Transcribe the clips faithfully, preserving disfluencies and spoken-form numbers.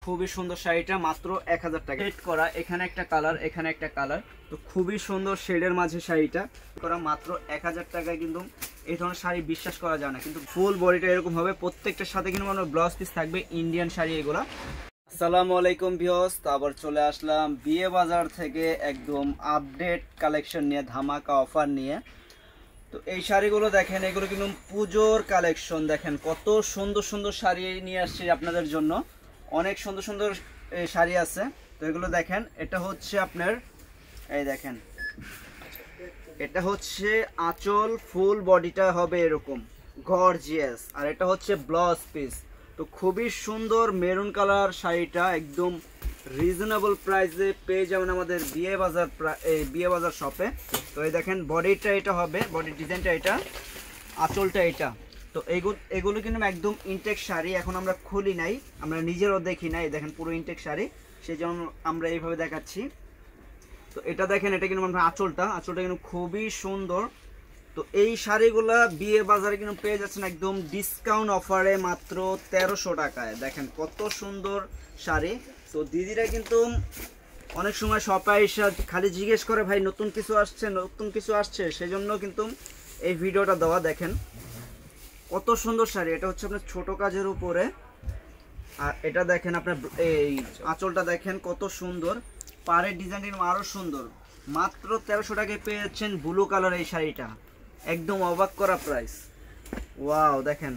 খুবই সুন্দর শাড়িটা মাত্র এক হাজার টাকা সেট করা। এখানে একটা কালার, এখানে একটা কালার, তো খুবই সুন্দর শেডের মাঝে শাড়িটা করা মাত্র এক হাজার টাকায়। কিন্তু এই ধরনের শাড়ি বিশ্বাস করা যায় না, কিন্তু ফুল বডিটা এরকম হবে, প্রত্যেকটার সাথে কিন্তু আমার ব্লাউজ পিস থাকবে ইন্ডিয়ান শাড়ি এগুলা। আসসালামু আলাইকুম ভিউয়ার্স, তো আবার চলে আসলাম বিয়ে বাজার থেকে একদম আপডেট কালেকশন নিয়ে, ধামাকা অফার নিয়ে। তো এই শাড়িগুলো দেখেন, এগুলো কিন্তু পুজোর কালেকশন। দেখেন কত সুন্দর সুন্দর শাড়ি নিয়ে আসছি আপনাদের জন্য, অনেক সুন্দর সুন্দর শাড়ি আছে। তো এগুলো দেখেন, এটা হচ্ছে আপনার, এই দেখেন এটা হচ্ছে আঁচল, ফুল বডিটা হবে এরকম গর্জিয়াস, আর এটা হচ্ছে ব্লাউজ পিস। তো খুবই সুন্দর মেরুন কালার শাড়িটা, একদম রিজনেবল প্রাইসে পেয়ে যাবেন আমাদের বিয়ে বাজার এই বিয়ে বাজার শপে। তো এই দেখেন বডিটা এটা হবে, বডির ডিজাইনটা এটা, আঁচলটা এটা। তো এগুলো এগুলো কিন্তু একদম ইনটেক শাড়ি, এখন আমরা খুলি নাই, আমরা নিজেরও দেখি নাই। দেখেন পুরো ইনটেক শাড়ি, সেই জন্য আমরা এইভাবে দেখাচ্ছি। তো এটা দেখেন, এটা কিন্তু আমরা আঁচলটা, আঁচলটা কিন্তু খুবই সুন্দর। তো এই শাড়িগুলা বিয়ে বাজারে কিন্তু পেয়ে যাচ্ছেন একদম ডিসকাউন্ট অফারে মাত্র তেরোশো টাকায়। দেখেন কত সুন্দর শাড়ি। তো দিদিরা কিন্তু অনেক সময় শপে এসে খালি জিজ্ঞেস করে, ভাই নতুন কিছু আসছে, নতুন কিছু আসছে, সেই জন্য কিন্তু এই ভিডিওটা দেওয়া। দেখেন কত সুন্দর শাড়ি, এটা হচ্ছে আপনার ছোট কাজের উপরে। আর এটা দেখেন আপনার এই আঁচলটা দেখেন কত সুন্দর, পাড়ের ডিজাইনটা আরও সুন্দর। মাত্র তেরোশো টাকায় পেয়ে যাচ্ছেন ব্লু কালার এই শাড়িটা, একদম অবাক করা প্রাইস। ওয়াও দেখেন,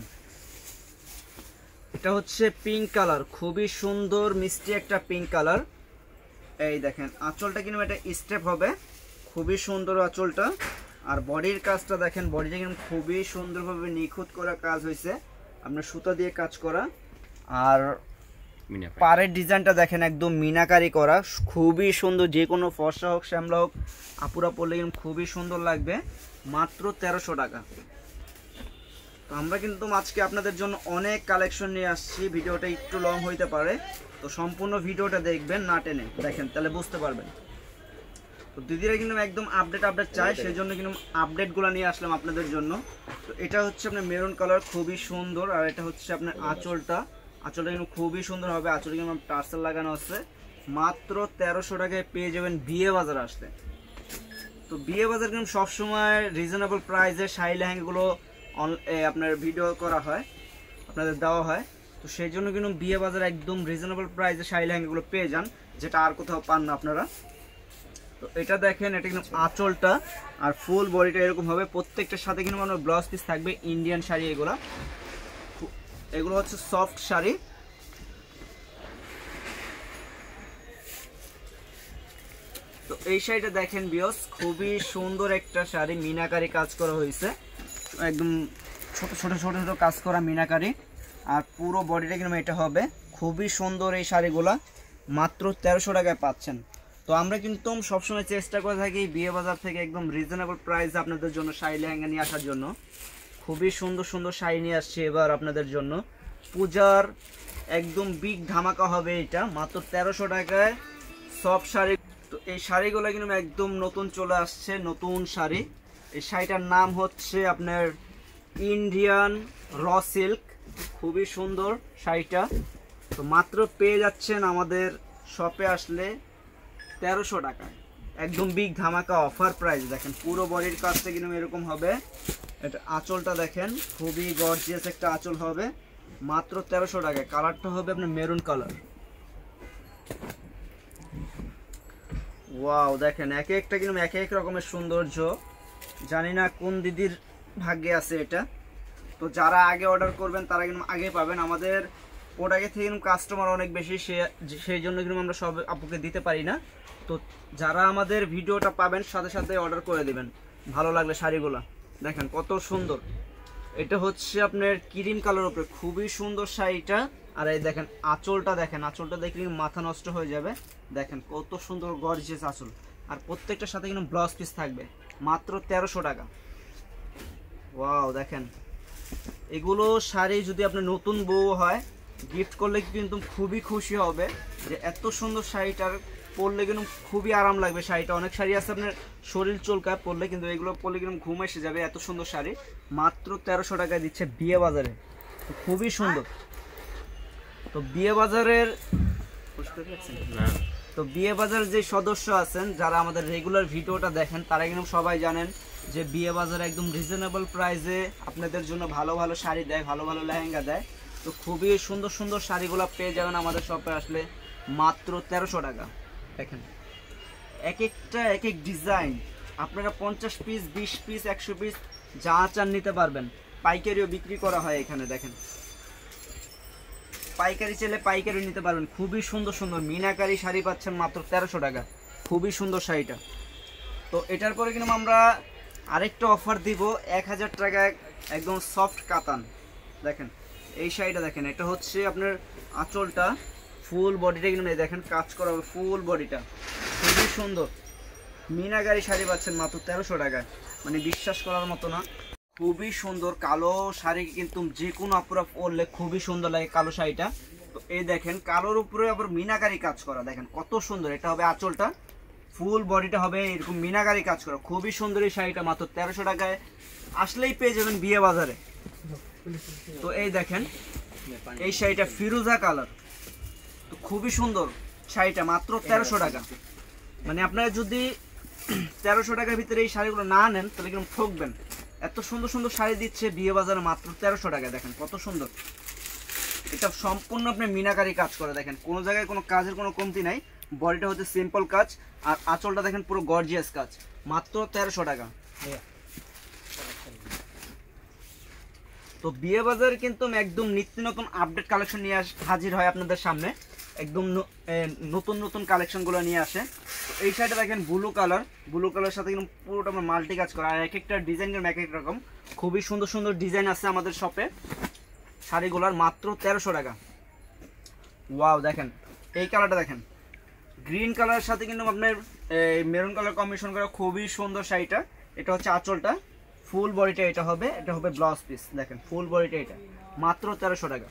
এটা হচ্ছে পিঙ্ক কালার, খুবই সুন্দর মিষ্টি একটা পিঙ্ক কালার। এই দেখেন আঁচলটা কিন্তু এটা স্টেপ হবে, খুবই সুন্দর আঁচলটা। আর বডির কাজটা দেখেন, বডিটা কিন্তু খুবই সুন্দরভাবে নিখুঁত করা কাজ হয়েছে, আপনার সুতা দিয়ে কাজ করা। আর পাড়ের ডিজাইনটা দেখেন একদম মিনাকারি করা, খুবই সুন্দর। যে কোনো ফর্সা হোক শ্যামলা হোক আপুরা পরলে কিন্তু খুবই সুন্দর লাগবে, মাত্র তেরোশো টাকা। তো আমরা কিন্তু আজকে আপনাদের জন্য অনেক কালেকশন নিয়ে আসছি, ভিডিওটা একটু লং হইতে পারে, তো সম্পূর্ণ ভিডিওটা দেখবেন না টেনে, দেখেন তাহলে বুঝতে পারবেন। তো দিদিরা কিন্তু একদম আপডেট আপডেট চাই, সেই জন্য কিন্তু আপডেটগুলো নিয়ে আসলাম আপনাদের জন্য। তো এটা হচ্ছে আপনার মেরুন কালার, খুবই সুন্দর। আর এটা হচ্ছে আপনার আঁচলটা, আঁচলটা কিন্তু খুবই সুন্দর হবে, আঁচলটা কিন্তু টার্সেল লাগানো আছে। মাত্র তেরোশো টাকায় পেয়ে যাবেন বিয়ে বাজার আসতে। তো বিয়ে বাজার কিন্তু সবসময় রিজনেবল প্রাইসে শাড়ি লেহেঙ্গাগুলো আপনার ভিডিও করা হয়, আপনাদের দেওয়া হয়। তো সেই জন্য কিন্তু বিয়ে বাজার একদম রিজনেবল প্রাইসে শাড়ি লেহেঙ্গাগুলো পেয়ে যান, যেটা আর কোথাও পান না আপনারা। তো এটা দেখেন, এটা কিন্তু আঁচলটা আর ফুল বডিটা এরকম হবে, প্রত্যেকটার সাথে কিন্তু আমার ব্লাউজ পিস থাকবে ইন্ডিয়ান শাড়ি। এগুলা এগুলো হচ্ছে সফট শাড়ি। তো এই শাড়িটা দেখেন বিয়স, খুবই সুন্দর একটা শাড়ি, মিনাকারি কাজ করা হয়েছে, একদম ছোট ছোট ছোট ছোট কাজ করা মিনাকারি। আর পুরো বডিটা কিন্তু এটা হবে, খুবই সুন্দর এই শাড়িগুলা, মাত্র তেরোশো টাকায় পাচ্ছেন। তো আমরা কিন্তু সবসময় চেষ্টা করে থাকি বিয়ে বাজার থেকে একদম রিজনেবল প্রাইসে আপনাদের জন্য শাড়ি লেহেঙ্গা নিয়ে আসার জন্য। খুবই সুন্দর সুন্দর শাড়ি নিয়ে আসছে এবার আপনাদের জন্য, পূজার একদম বিগ ধামাকা হবে এটা, মাত্র তেরোশো টাকায় সব শাড়ি। তো এই শাড়িগুলো কিন্তু একদম নতুন চলে আসছে, নতুন শাড়ি। এই শাড়িটার নাম হচ্ছে আপনার ইন্ডিয়ান র সিল্ক, খুবই সুন্দর শাড়িটা। তো মাত্র পেয়ে যাচ্ছেন আমাদের শপে আসলে তেরোশো টাকায়, একদম বিগ ধামাকা অফার প্রাইস। দেখেন পুরো বডির কাজটা কিন্তু এরকম হবে, এটা আঁচলটা দেখেন খুবই গর্জিয়াস একটা আঁচল হবে, মাত্র তেরোশো টাকায়। কালারটা হবে আপনার মেরুন কালার। ওয়াও দেখেন, একে একটা কিন্তু এক এক রকমের সৌন্দর্য, জানি না কোন দিদির ভাগ্যে আছে এটা। তো যারা আগে অর্ডার করবেন তারা কিন্তু আগে পাবেন, আমাদের প্রোডাক্টে থেকে কিন্তু কাস্টমার অনেক বেশি, সে সেই জন্য কিন্তু আমরা সব আপুকে দিতে পারি না। তো যারা আমাদের ভিডিওটা পাবেন সাথে সাথে অর্ডার করে দিবেন, ভালো লাগলে শাড়িগুলো দেখেন কত সুন্দর। এটা হচ্ছে আপনার ক্রিম কালার উপরে, খুবই সুন্দর শাড়িটা। আর এই দেখেন আঁচলটা, দেখেন আঁচলটা দেখলে মাথা নষ্ট হয়ে যাবে, দেখেন কত সুন্দর গর্জিয়াস আঁচল। আর প্রত্যেকটার সাথে কিন্তু ব্লাউজ পিস থাকবে, মাত্র তেরোশো টাকা। ওয়াও দেখেন, এগুলো শাড়ি যদি আপনার নতুন বউ হয় গিফট করলে কিন্তু খুবই খুশি হবে, যে এত সুন্দর শাড়িটার পরলে কিন্তু খুবই আরাম লাগবে শাড়িটা। অনেক শাড়ি আছে আপনার শরীর চুলকায় পরলে, কিন্তু এগুলো পরলে কিন্তু ঘুম এসে যাবে, এত সুন্দর শাড়ি মাত্র তেরোশো টাকায় দিচ্ছে বিয়ে বাজারে, খুবই সুন্দর। তো বিয়ে বাজারের বুঝতে পারছেন না? তো বিয়ে বাজার যে সদস্য আছেন যারা আমাদের রেগুলার ভিডিওটা দেখেন তারা কিন্তু সবাই জানেন যে বিয়ে বাজার একদম রিজনেবল প্রাইসে আপনাদের জন্য ভালো ভালো শাড়ি দেয়, ভালো ভালো লেহেঙ্গা দেয়। তো খুবই সুন্দর সুন্দর শাড়িগুলো পেয়ে যাবেন আমাদের শপে আসলে মাত্র তেরোশো টাকা। দেখেন এক একটা এক এক ডিজাইন, আপনারা পঞ্চাশ পিস বিশ পিস একশো পিস যা চান নিতে পারবেন। পাইকারিও বিক্রি করা হয় এখানে, দেখেন পাইকারি চাইলে পাইকারি নিতে পারবেন। খুবই সুন্দর সুন্দর মিনাকারি শাড়ি পাচ্ছেন মাত্র তেরোশো টাকা, খুবই সুন্দর শাড়িটা। তো এটার পরে কিন্তু আমরা আরেকটা অফার দিব এক হাজার টাকায় একদম সফট কাতান। দেখেন এই শাড়িটা দেখেন, এটা হচ্ছে আপনার আঁচলটা ফুল বডিটা কিন্তু দেখেন কাজ করা হবে, ফুল বডিটা খুবই সুন্দর মিনাকারি শাড়ি পাচ্ছেন মাত্র তেরোশো টাকায়, মানে বিশ্বাস করার মতো না। খুবই সুন্দর কালো শাড়ি কিন্তু যে কোনো আপুরা পরলে খুবই সুন্দর লাগে কালো শাড়িটা। তো এই দেখেন কালোর উপরে আবার মিনাকারি কাজ করা, দেখেন কত সুন্দর। এটা হবে আঁচলটা, ফুল বডিটা হবে এরকম মিনাকারি কাজ করা, খুবই সুন্দর এই শাড়িটা মাত্র তেরোশো টাকায় আসলেই পেয়ে যাবেন বিয়ে বাজারে। তো এই দেখেন এই শাড়িটা ফিরোজা কালার, তো খুবই সুন্দর শাড়িটা মাত্র তেরোশো টাকা। মানে আপনারা যদি তেরোশো টাকার ভিতরে এই শাড়িগুলো না নেন তাহলে কিন্তু ঠকবেন। এত সুন্দর সুন্দর শাড়ি দিচ্ছে বিয়ে বাজারে মাত্র তেরোশো টাকায়, দেখেন কত সুন্দর। এটা সম্পূর্ণ আপনি মিনাকারি কাজ করে, দেখেন কোনো জায়গায় কোনো কাজের কোনো কমতি নাই। বডিটা হচ্ছে সিম্পল কাজ আর আঁচলটা দেখেন পুরো গর্জিয়াস কাজ, মাত্র তেরোশো টাকা। তো বিয়ে বাজার কিন্তু একদম নিত্য নতুন আপডেট কালেকশন নিয়ে আস হাজির হয় আপনাদের সামনে, একদম নতুন নতুন কালেকশনগুলো নিয়ে আসে। তো এই শাড়িটা দেখেন ব্লু কালার, ব্লু কালারের সাথে কিন্তু পুরোটা আমরা মাল্টি কাজ করা, আর এক একটা ডিজাইনের এক এক রকম খুবই সুন্দর সুন্দর ডিজাইন আছে আমাদের শপে শাড়িগুলোর, মাত্র তেরোশো টাকা। ওয়াও দেখেন এই কালারটা দেখেন, গ্রিন কালারের সাথে কিন্তু আপনার মেরুন কালার কম্বিনেশন করা, খুবই সুন্দর শাড়িটা। এটা হচ্ছে আঁচলটা, ফুল বডিটা এটা হবে, এটা হবে ব্লাউজ পিস। দেখেন ফুল বডিটা এটা মাত্র তেরোশো টাকা।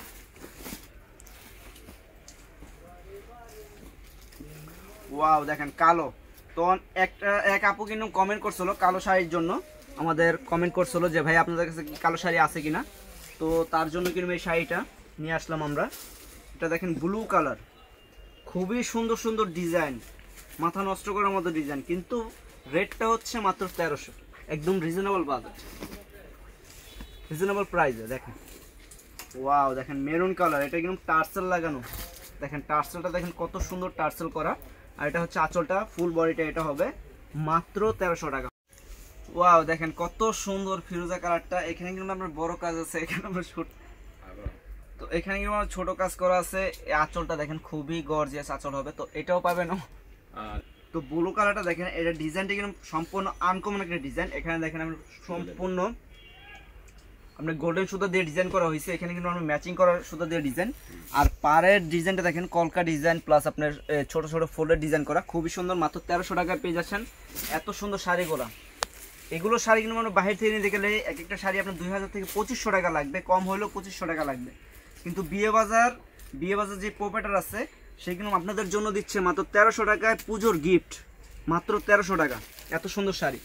ওয়াও দেখেন কালো, তো একটা এক আপু কিন্তু কমেন্ট করছিল কালো শাড়ির জন্য, আমাদের কমেন্ট করছিল যে ভাই আপনাদের কাছে কি কালো শাড়ি আছে কিনা। তো তার জন্য কিন্তু এই শাড়িটা নিয়ে আসলাম আমরা। এটা দেখেন ব্লু কালার, খুবই সুন্দর সুন্দর ডিজাইন, মাথা নষ্ট করার মতো ডিজাইন, কিন্তু রেটটা হচ্ছে মাত্র তেরোশো, একদম রিজনেবল বাজেট, রিজনেবল প্রাইসে। দেখেন ওয়াও দেখেন মেরুন কালার, এটা কিন্তু টার্সেল লাগানো, দেখেন টার্সেলটা দেখেন কত সুন্দর টার্সেল করা। আর এটা হচ্ছে আঁচলটা, ফুল বডিটা এটা হবে মাত্র তেরোশো টাকা। ওয়াও দেখেন কত সুন্দর ফিরোজা কালারটা। এখানে কিন্তু আপনার বড় কাজ আছে, এখানে আমরা ছোট, তো এখানে কিন্তু আমার ছোট কাজ করা আছে। এই আঁচলটা দেখেন খুবই গর্জিয়াস আঁচল হবে, তো এটাও পাবেন। তো ব্লু কালারটা দেখেন, এটা ডিজাইনটা কিন্তু সম্পূর্ণ আনকমন একটা ডিজাইন। এখানে দেখেন আমরা সম্পূর্ণ আপনার গোল্ডেন সুতা দিয়ে ডিজাইন করা হয়েছে, এখানে কিন্তু আমরা ম্যাচিং করার সুতা দিয়ে ডিজাইন। আর পাড়ের ডিজাইনটা দেখেন কলকা ডিজাইন প্লাস আপনার ছোট ছোট ফোল্ডের ডিজাইন করা, খুবই সুন্দর, মাত্র তেরোশো টাকায় পেয়ে যাচ্ছেন এত সুন্দর শাড়িগুলো। এগুলো শাড়ি কিন্তু আমরা বাইরে থেকে নিতে গেলে এক একটা শাড়ি আপনার দুই হাজার থেকে পঁচিশশো টাকা লাগবে, কম হলেও পঁচিশশো টাকা লাগবে। কিন্তু বিয়ে বাজার বিয়ে বাজার যে প্রোপাইটার আছে সে কিন্তু আপনাদের জন্য দিচ্ছে মাত্র তেরোশো টাকায় পুজোর গিফট, মাত্র তেরোশো টাকা, এত সুন্দর শাড়ি।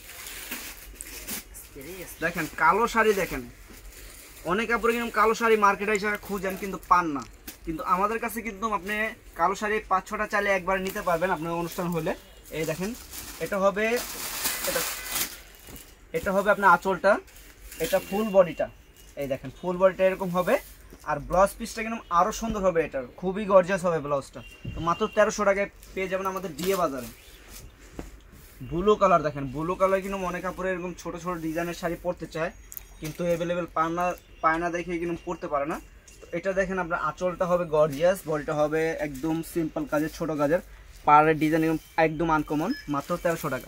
দেখেন কালো শাড়ি, দেখেন অনেক আপুরে কিন্তু কালো শাড়ি মার্কেটে হিসাবে খুঁজেন কিন্তু পান না, কিন্তু আমাদের কাছে কিন্তু আপনি কালো শাড়ি পাঁচ ছটা চাইলে একবার নিতে পারবেন আপনার অনুষ্ঠান হলে। এই দেখেন এটা হবে, এটা এটা হবে আপনার আঁচলটা, এটা ফুল বডিটা, এই দেখেন ফুল বডিটা এরকম হবে। আর ব্লাউজ পিসটা কিন্তু আরও সুন্দর হবে, এটার খুবই গর্জিয়াস হবে ব্লাউজটা। তো মাত্র তেরোশো টাকায় পেয়ে যাবেন আমাদের বিয়ে বাজারে। ব্লু কালার দেখেন, ব্লু কালার কিন্তু অনেক কাপড়ে এরকম ছোটো ছোটো ডিজাইনের শাড়ি পরতে চায় কিন্তু অ্যাভেলেবেল পায় না, পায় না দেখে কিন্তু পরতে পারে না। তো এটা দেখেন আপনার আঁচলটা হবে গর্জিয়াস, বডিটা হবে একদম সিম্পল কাজের, ছোটো কাজের, পাড়ের ডিজাইন একদম আনকমন, মাত্র তেরোশো টাকা।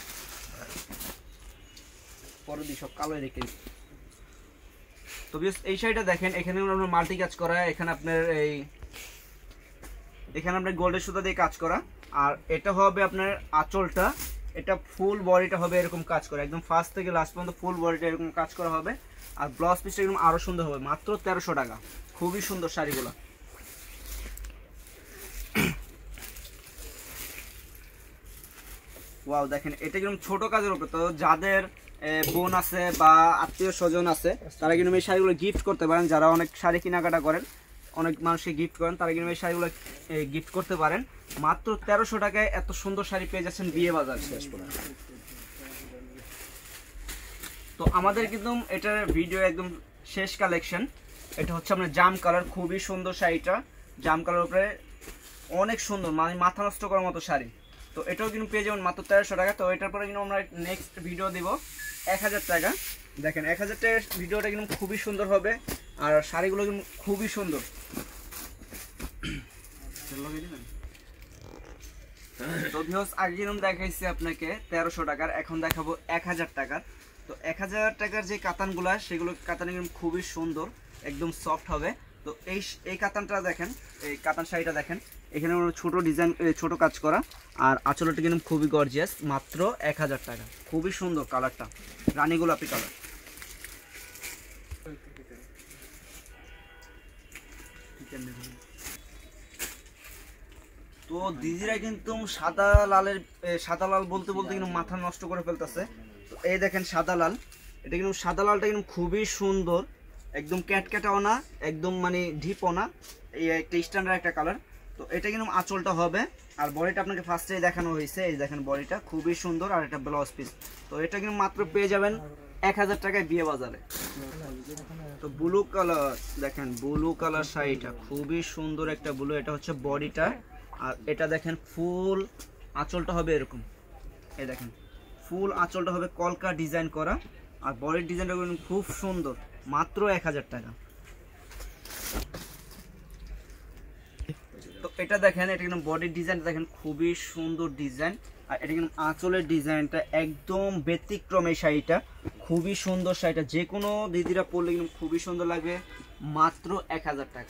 পরে দিই সব কালোই রেখে। তো এই শাড়িটা দেখেন, এখানে আপনার মাল্টি কাজ করা, এখানে আপনার এই এখানে আপনার গোল্ডের সুতা দিয়ে কাজ করা। আর এটা হবে আপনার আঁচলটা, এটা ফুল বডিটা হবে এরকম কাজ করা, একদম ফার্স্ট থেকে লাস্ট পর্যন্ত ফুল বডিটা এরকম কাজ করা হবে। আর ব্লাউজ পিসটা এরকম আরও সুন্দর হবে, মাত্র তেরোশো টাকা, খুবই সুন্দর শাড়িগুলো। ওয়াও দেখেন এটা কিন্তু ছোট কাজের উপরে, তো যাদের বোন আছে বা আত্মীয় স্বজন আছে তারা কিন্তু এই শাড়িগুলো গিফট করতে পারেন, যারা অনেক শাড়ি কেনাকাটা করেন অনেক মানুষকে গিফট করেন, তারা কিন্তু এই শাড়িগুলো গিফট করতে পারেন। মাত্র তেরোশো টাকায় এত সুন্দর শাড়ি পেয়ে যাচ্ছেন বিয়ে বাজার শেষ করে। তো আমাদের কিন্তু এটার ভিডিও একদম শেষ কালেকশন। এটা হচ্ছে আপনার জাম কালার, খুবই সুন্দর শাড়িটা, জাম কালার উপরে অনেক সুন্দর, মানে মাথা নষ্ট করার মতো শাড়ি। তো এটাও কিন্তু পেয়ে যাবেন মাত্র তেরোশো টাকা। তো এটার পরে কিন্তু আমরা নেক্সট ভিডিও দিব এক হাজার টাকা। দেখেন এক হাজার টাকার ভিডিওটা কিন্তু খুবই সুন্দর হবে, আর শাড়িগুলো কিন্তু খুবই সুন্দর। তো ভিউয়ার্স আগে কিন্তু দেখাইছি আপনাকে তেরোশো টাকার, এখন দেখাবো এক হাজার টাকার। তো এক হাজার টাকার যে কাতানগুলা, সেগুলো কাতান কিন্তু খুবই সুন্দর, একদম সফট হবে। তো এই এই কাতানটা দেখেন, এই কাতান শাড়িটা দেখেন, এখানে ছোট ডিজাইন, ছোট কাজ করা, আর আঁচলটা কিন্তু খুবই গর্জিয়াস, মাত্র এক হাজার টাকা। খুবই সুন্দর কালারটা, রানী গোলাপি কালার। তো দিদিরা কিন্তু সাদা লালের, সাদা লাল বলতে বলতে কিন্তু মাথা নষ্ট করে ফেলতেছে। তো এই দেখেন সাদা লাল, এটা কিন্তু সাদা লালটা কিন্তু খুবই সুন্দর, একদম ক্যাটক্যাটাও না, একদম মানে ডিপও না, এই একটা স্ট্যান্ডার্ড একটা কালার। তো এটা কিন্তু আঁচলটা হবে, আর বডিটা আপনাকে ফার্স্টেই দেখানো হয়েছে, এই দেখেন বডিটা খুবই সুন্দর, আর এটা ব্লাউজ পিস। তো এটা কিন্তু মাত্র পেয়ে যাবেন এক হাজার টাকায় বিয়ে বাজারে। তো ব্লু কালার দেখেন, ব্লু কালার শাড়িটা খুবই সুন্দর একটা ব্লু, এটা হচ্ছে বডিটা, আর এটা দেখেন ফুল আঁচলটা হবে এরকম, এই দেখেন ফুল আঁচলটা হবে কলকা ডিজাইন করা, আর বডির ডিজাইনটা খুব সুন্দর, মাত্র এক হাজার টাকা। তো এটা দেখেন, এটা কিন্তু বডির ডিজাইনটা দেখেন খুবই সুন্দর ডিজাইন, আর এটা কিন্তু আঁচলের ডিজাইনটা একদম ব্যতিক্রম। এই শাড়িটা খুবই সুন্দর, শাড়িটা যে কোনো দিদিরা পরলে কিন্তু খুবই সুন্দর লাগবে, মাত্র এক হাজার টাকা।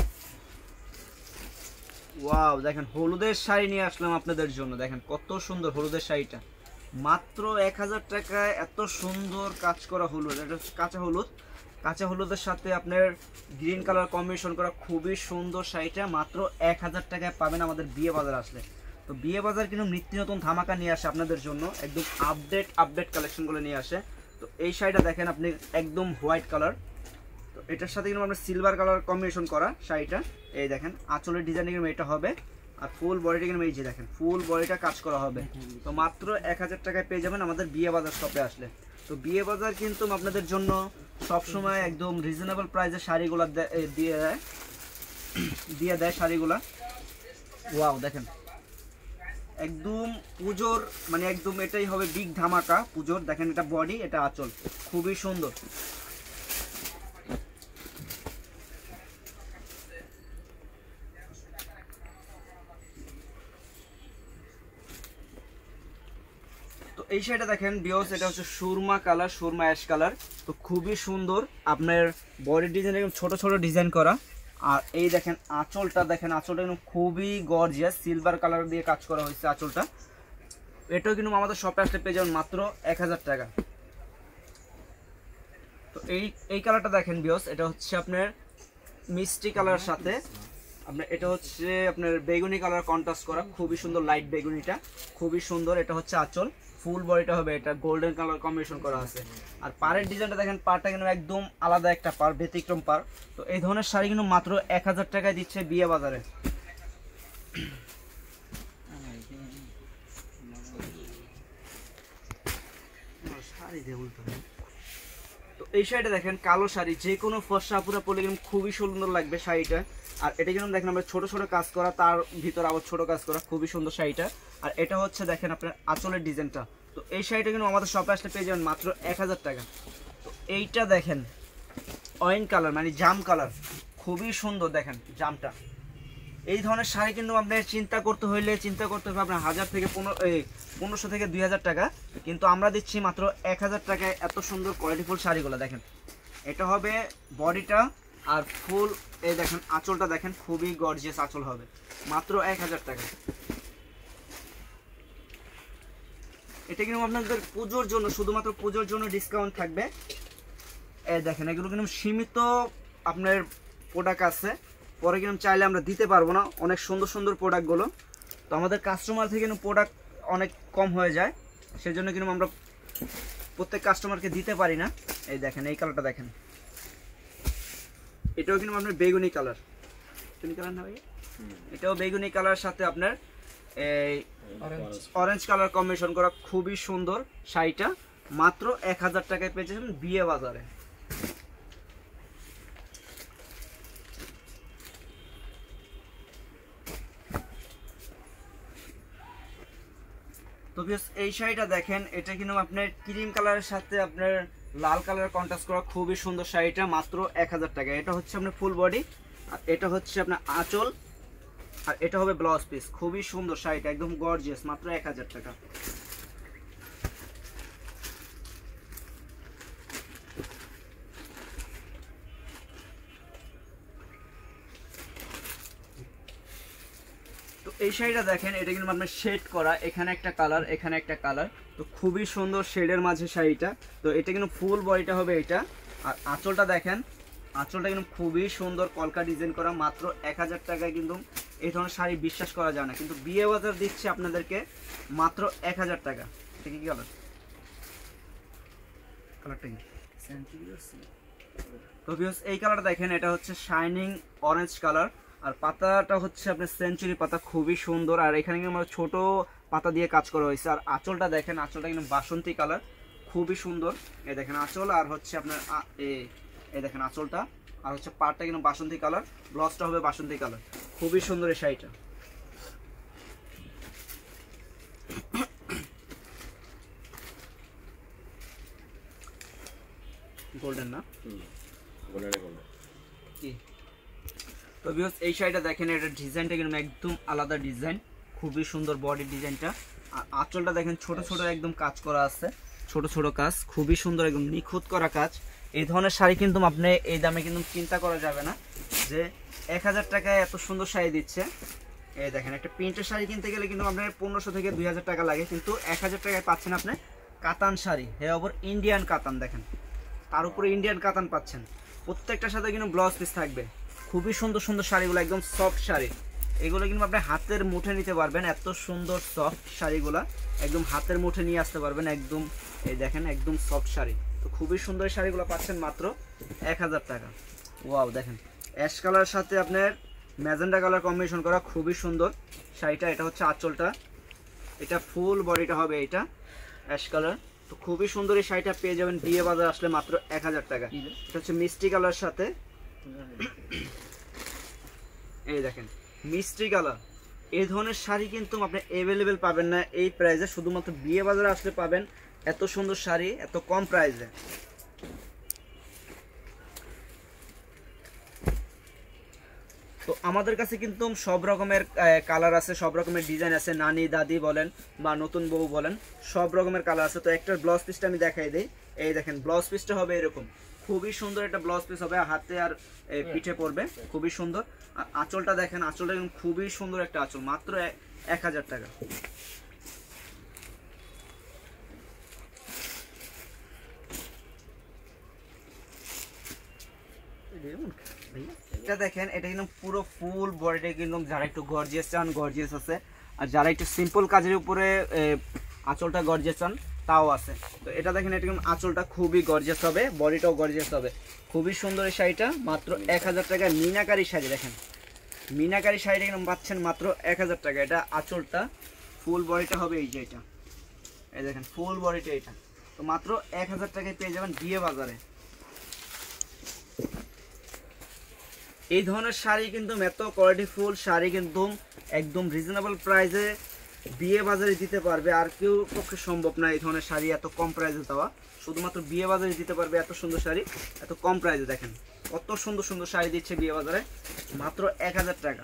ওয়াও, দেখেন হলুদের শাড়ি নিয়ে আসলাম আপনাদের জন্য, দেখেন কত সুন্দর হলুদের শাড়িটা, মাত্র এক হাজার টাকায় এত সুন্দর কাজ করা হলুদ। এটা কাঁচা হলুদ, কাঁচা হলুদের সাথে আপনার গ্রিন কালার কম্বিনেশন করা, খুবই সুন্দর শাড়িটা, মাত্র এক হাজার টাকায় পাবেন আমাদের বিয়ে বাজার আসলে। তো বিয়ে বাজার কিন্তু নিত্য নতুন ধামাকা নিয়ে আসে আপনাদের জন্য, একদম আপডেট আপডেট কালেকশনগুলো নিয়ে আসে। তো এই শাড়িটা দেখেন আপনি, একদম হোয়াইট কালার, তো এটার সাথে কিন্তু আপনার সিলভার কালার কম্বিনেশন করা শাড়িটা, এই দেখেন আঁচলের ডিজাইন কিন্তু এটা হবে, আর ফুল বডিটা কিন্তু এই যে দেখেন ফুল বডিটা কাজ করা হবে। তো মাত্র এক হাজার টাকায় পেয়ে যাবেন আমাদের বিয়ে বাজার শপে আসলে। তো বিয়ে বাজার কিন্তু আপনাদের জন্য সবসময় একদম রিজনেবল প্রাইসে শাড়িগুলো দিয়ে দেয় দিয়ে দেয় শাড়িগুলা। ওয়াও দেখেন, একদম পুজোর মানে একদম এটাই হবে বিগ ধামাকা পুজোর। দেখেন এটা বডি, এটা আঁচল, খুবই সুন্দর। তো এই শাড়িটা দেখেন বিয়স, এটা হচ্ছে সুরমা কালার, সুরমা অ্যাশ কালার। তো খুবই সুন্দর, আপনার বডি ডিজাইন একদম ছোট ছোট ডিজাইন করা, আর এই দেখেন আঁচলটা দেখেন, আঁচলটা কিন্তু খুবই গর্জিয়াস, সিলভার কালার দিয়ে কাজ করা হয়েছে আঁচলটা। এটাও কিন্তু আমাদের শপে আসলে পেয়ে যাবেন মাত্র এক হাজার টাকা। তো এই এই কালারটা দেখেন বিয়স, এটা হচ্ছে আপনার মিষ্টি কালার সাথে আপনার, এটা হচ্ছে আপনার বেগুনি কালার কন্ট্রাস্ট করা, খুবই সুন্দর লাইট বেগুনিটা, খুবই সুন্দর। এটা হচ্ছে আঁচল, ফুল বডিটা হবে এটা গোল্ডেন কালার কম্বিনেশন করা আছে, আর পাড়ের ডিজাইনটা দেখেন, পাড়টা কিন্তু একদম আলাদা একটা পাড়, ব্যতিক্রম পাড়। তো এই ধরনের শাড়ি কিন্তু মাত্র এক হাজার টাকায় দিচ্ছে বিয়ে বাজারে। তো এই শাড়িটা দেখেন কালো শাড়ি, যে কোনো ফর্সা পুরা পরলে কিন্তু খুবই সুন্দর লাগবে শাড়িটা। আর এটা কিন্তু দেখেন আমরা ছোট ছোট কাজ করা, তার ভিতর আবার ছোট কাজ করা, খুবই সুন্দর শাড়িটা। আর এটা হচ্ছে দেখেন আপনার আঁচলের ডিজাইনটা। তো এই শাড়িটা কিন্তু আমাদের শপে আসলে পেয়ে যাবেন মাত্র এক হাজার টাকা। তো এইটা দেখেন ওয়াইন কালার মানে জাম কালার, খুবই সুন্দর দেখেন জামটা। এই ধরনের শাড়ি কিন্তু আপনার চিন্তা করতে হইলে চিন্তা করতে হবে আপনার হাজার থেকে পনেরো পনেরোশো থেকে দুই হাজার টাকা, কিন্তু আমরা দিচ্ছি মাত্র এক হাজার টাকায় এত সুন্দর কোয়ালিটিফুল শাড়িগুলো। দেখেন এটা হবে বডিটা, আর ফুল এই দেখেন আঁচলটা দেখেন, খুবই গর্জিয়াস আঁচল হবে, মাত্র এক হাজার টাকা। এটা কিন্তু আপনাদের পুজোর জন্য, শুধুমাত্র পুজোর জন্য ডিসকাউন্ট থাকবে। এই দেখেন এগুলো কিন্তু সীমিত আপনার প্রোডাক্ট আছে, পরে কিন্তু চাইলে আমরা দিতে পারবো না, অনেক সুন্দর সুন্দর প্রোডাক্টগুলো। তো আমাদের কাস্টমার থেকে কিন্তু প্রোডাক্ট অনেক কম হয়ে যায়, সেজন্য কিন্তু আমরা প্রত্যেক কাস্টমারকে দিতে পারি না। এই দেখেন এই কালারটা দেখেন, এটাও কিন্তু আপনার বেগুনি কালার, বেগুনি কালার না ভাই, এটাও বেগুনি কালার সাথে আপনার এই অরেঞ্জ কালার কম্বিনেশন করা, খুবই সুন্দর শাড়িটা। মাত্র এক হাজার টাকায় পেয়ে যাবেন বিয়ে বাজারে। তো এই শাড়িটা দেখেন, এটা কিন্তু আপনার ক্রিম কালারের সাথে আপনার লাল কালার কন্ট্রাস্ট করা, খুবই সুন্দর শাড়িটা। মাত্র এক হাজার টাকা। এটা হচ্ছে আপনার ফুল বডি, আর এটা হচ্ছে আপনার আঁচল, আর এটা হবে ব্লাউজ পিস। খুবই সুন্দর শাড়িটা, একদম গর্জিয়াস। মাত্র এক হাজার টাকা। তো এই শাড়িটা দেখেন, এটা কিন্তু আপনার শেড করা, এখানে একটা কালার, এখানে একটা কালার। তো খুবই সুন্দর শেডের মাঝে শাড়িটা। তো এটা কিন্তু ফুল বডিটা হবে এটা। আর আঁচলটা দেখেন, আঁচলটা কিন্তু খুবই সুন্দর কলকা ডিজাইন করা। মাত্র এক হাজার টাকায় কিন্তু এই ধরনের শাড়ি বিশ্বাস করা যায় না, কিন্তু বিয়ে বাজার দিচ্ছে আপনাদেরকে মাত্র এক হাজার টাকা। এটা কি কালার? কালারটা কি? তো ভিউয়ার্স এই কালারটা দেখেন, এটা হচ্ছে শাইনিং অরেঞ্জ কালার, আর পাতাটা হচ্ছে আপনার সেঞ্চুরি পাতা, খুবই সুন্দর। আর এখানে কিন্তু আমরা ছোট পাতা দিয়ে কাজ করা হয়েছে। আর আঁচলটা দেখেন, আঁচলটা কিন্তু বাসন্তী কালার, খুবই সুন্দর। এই দেখেন আঁচল, আর হচ্ছে আপনার এই দেখেন আঁচলটা, আর হচ্ছে পাটটা কিন্তু বাসন্তী কালার, ব্লাউজটা হবে বাসন্তী কালার। খুবই সুন্দর এই শাড়িটা। গোল্ডেন না? কি? তো ভিউয়ার্স এই শাড়িটা দেখেন, এটা ডিজাইনটা কিন্তু একদম আলাদা ডিজাইন, খুবই সুন্দর বডি ডিজাইনটা। আর আঁচলটা দেখেন ছোট ছোট একদম কাজ করা আছে, ছোট ছোট কাজ, খুবই সুন্দর, একদম নিখুঁত করা কাজ। এই ধরনের শাড়ি কিন্তু আপনি এই দামে কিন্তু চিন্তা করা যাবে না যে এক হাজার টাকায় এত সুন্দর শাড়ি দিচ্ছে। এই দেখেন, একটা প্রিন্টের শাড়ি কিনতে গেলে কিন্তু আপনার পনেরোশো থেকে দুই হাজার টাকা লাগে, কিন্তু এক হাজার টাকায় পাচ্ছেন আপনি কাতান শাড়ি। হ্যাঁ, আবার ইন্ডিয়ান কাতান দেখেন, তার উপরে ইন্ডিয়ান কাতান পাচ্ছেন। প্রত্যেকটার সাথে কিন্তু ব্লাউজ পিস থাকবে। খুবই সুন্দর সুন্দর শাড়িগুলো, একদম সফট শাড়ি। এগুলো কিন্তু আপনি হাতের মুঠে নিতে পারবেন, এত সুন্দর সফট শাড়িগুলো একদম হাতের মুঠে নিয়ে আসতে পারবেন। একদম এই দেখেন, একদম সফট শাড়ি। তো খুবই সুন্দর শাড়িগুলো পাচ্ছেন মাত্র এক হাজার টাকা। ওয়াও, দেখেন অ্যাশ কালার সাথে আপনার ম্যাজেন্ডা কালার কম্বিনেশন করা, খুবই সুন্দর শাড়িটা। এটা হচ্ছে আঁচলটা, এটা ফুল বডিটা হবে এটা অ্যাশ কালার। তো খুবই সুন্দর এই শাড়িটা পেয়ে যাবেন বিয়ে বাজার আসলে মাত্র এক হাজার টাকা। এটা হচ্ছে মিষ্টি কালার সাথে, এই দেখেন মিষ্টি কালার। এই ধরনের শাড়ি কিন্তু আপনি অ্যাভেলেবেল পাবেন না এই প্রাইসে, শুধুমাত্র বিয়ে বাজারে আসলে পাবেন এত সুন্দর শাড়ি এত কম প্রাইসে। তো আমাদের কাছে কিন্তু সব রকমের কালার আছে, সব রকমের ডিজাইন আছে। নানি দাদি বলেন বা নতুন বউ বলেন, সব রকমের কালার আছে। তো একটা ব্লাউজ পিসটা আমি দেখাই দিই। এই দেখেন ব্লাউজ পিসটা হবে এরকম, খুবই সুন্দর একটা ব্লাউজ পিস হবে, হাতে আর পিঠে পড়বে, খুবই সুন্দর। আর আঁচলটা দেখেন, আঁচলটা খুবই সুন্দর একটা আঁচল, মাত্র এক হাজার টাকা। এটা দেখেন, এটা কিন্তু পুরো ফুল বডিটা কিন্তু যারা একটু গর্জিয়াস চান গর্জিয়াস আছে, আর যারা একটু সিম্পল কাজের উপরে আঁচলটা গর্জিয়াস চান তাও আছে। তো এটা দেখেন, এটা কিন্তু আঁচলটা খুবই গর্জিয়াস হবে, বডিটাও গর্জিয়াস হবে। খুবই সুন্দর এই শাড়িটা, মাত্র এক হাজার টাকা। মিনাকারি শাড়ি দেখেন, মিনাকারি শাড়িটা কিন্তু পাচ্ছেন মাত্র এক হাজার টাকা। এটা আঁচলটা, ফুল বডিটা হবে এই যে এটা, এই দেখেন ফুল বডিটা এটা। তো মাত্র এক হাজার টাকায় পেয়ে যাবেন বিয়ে বাজারে। এই ধরনের শাড়ি কিন্তু এত কোয়ালিটি ফুল শাড়ি কিন্তু একদম রিজনেবল প্রাইসে বিয়ে বাজারে দিতে পারবে, আর কেউ পক্ষে সম্ভব না এই ধরনের শাড়ি এত কম প্রাইসে দেওয়া। শুধুমাত্র বিয়ে বাজারে দিতে পারবে এত সুন্দর শাড়ি এত কম প্রাইসে। দেখেন কত সুন্দর সুন্দর শাড়ি দিচ্ছে বিয়ে বাজারে মাত্র এক হাজার টাকা।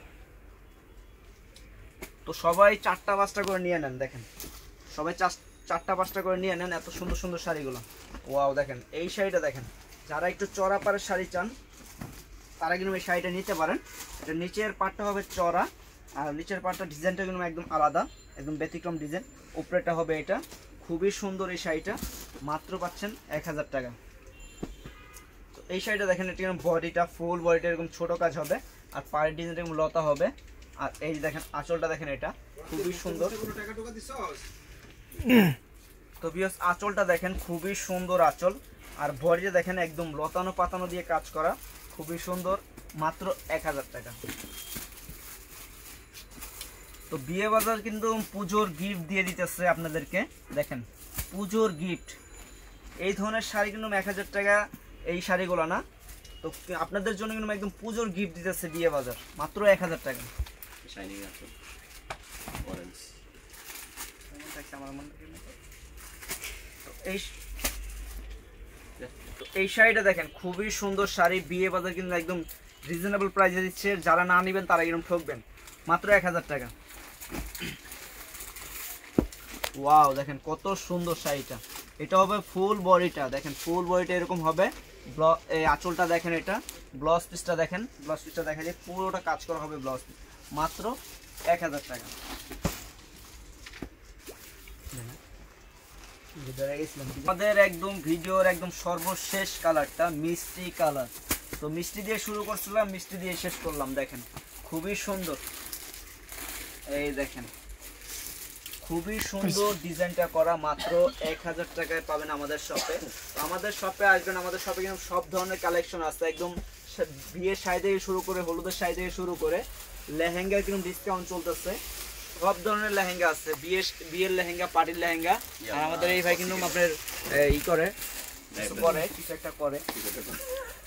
তো সবাই চারটা পাঁচটা করে নিয়ে নেন, দেখেন সবাই চারটা পাঁচটা করে নিয়ে নেন এত সুন্দর সুন্দর শাড়িগুলো। ওয়াও, দেখেন এই শাড়িটা দেখেন, যারা একটু চড়া পাড়ের শাড়ি চান তারা কিন্তু এই শাড়িটা নিতে পারেন। এটা নিচের পাটটা হবে চড়া, আর নিচের পাটটা ডিজাইনটা কিন্তু একদম আলাদা, একদম ব্যতিক্রম ডিজাইন। উপরেটা হবে এটা, খুবই সুন্দর এই শাড়িটা, মাত্র পাচ্ছেন এক হাজার টাকা। তো এই শাড়িটা দেখেন, এটা কিন্তু বডিটা ফুল বডিটা এরকম ছোট কাজ হবে, আর পায়ের ডিজাইনটা এরকম লতা হবে। আর এই দেখেন আঁচলটা দেখেন, এটা খুবই সুন্দর। তো ভিউয়ার্স আঁচলটা দেখেন, খুবই সুন্দর আঁচল, আর বডিটা দেখেন একদম লতানো পাতানো দিয়ে কাজ করা, খুবই সুন্দর। মাত্র এক হাজার টাকা। তো বিয়ে বাজার কিন্তু পুজোর গিফট দিয়ে দিতেছে আপনাদেরকে, দেখেন পুজোর গিফট। এই ধরনের শাড়ি কিন্তু এক হাজার টাকা এই শাড়িগুলো না, তো আপনাদের জন্য কিন্তু একদম পুজোর গিফট দিতেছে বিয়ে বাজার মাত্র এক হাজার টাকা। শাইনিং আছে অরেঞ্জ। আমার মনে এই তো এই শাড়িটা দেখেন খুবই সুন্দর শাড়ি, বিয়ে বাজার কিন্তু একদম রিজনেবল প্রাইসে দিচ্ছে, যারা না নেবেন তারা এরকম ঠকবেন, মাত্র এক হাজার টাকা। ওয়াও দেখেন কত সুন্দর শাড়িটা, এটা হবে ফুল বডিটা, দেখেন ফুল বডিটা এরকম হবে, আঁচলটা দেখেন, এটা ব্লাউজ পিসটা দেখেন, ব্লাউজ পিসটা দেখা যায় পুরোটা কাজ করা হবে ব্লাউজ পিস, মাত্র এক হাজার টাকা। আমাদের একদম ভিডিওর একদম সর্বশেষ কালারটা মিষ্টি কালার, তো মিষ্টি দিয়ে শুরু করছিলাম, মিষ্টি দিয়ে শেষ করলাম, দেখেন খুবই সুন্দর, এই দেখেন খুবই সুন্দর ডিজাইনটা করা, মাত্র এক হাজার টাকায় পাবেন আমাদের শপে। আমাদের শপে আসবেন, আমাদের শপে কিন্তু সব ধরনের কালেকশন আছে, একদম বিয়ের শাড়ি থেকে শুরু করে হলুদের শাড়ি থেকে শুরু করে লেহেঙ্গা কিন্তু ডিসকাউন্ট চলতেছে, সব ধরনের লেহেঙ্গা আছে, বিয়ের বিয়ের লেহেঙ্গা, পার্টির লেহেঙ্গা। আর আমাদের এই ভাই কিন্তু আপনার ই করে কিছু করে কিছু একটা করে